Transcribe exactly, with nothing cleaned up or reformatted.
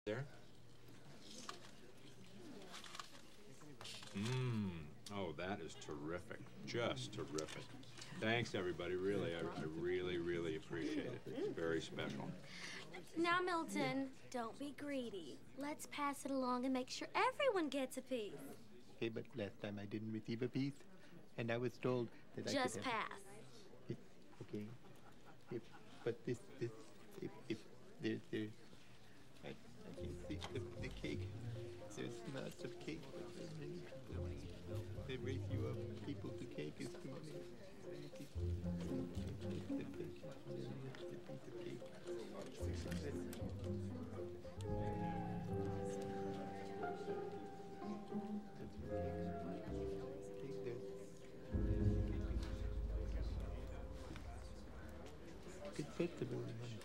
There? Mmm. Oh, that is terrific. Just terrific. Thanks, everybody. Really, I, I really, really appreciate it. It's very special. Now, Milton, don't be greedy. Let's pass it along and make sure everyone gets a piece. Okay, but last time I didn't receive a piece, and I was told that I Just could have... pass. If, okay. If, but this, this, if, if there, there, I, I can't see the, the cake. There's lots of cake, but there's many people. The ratio of people to cake is too many. Many people. The cake, the piece of cake. Good festival.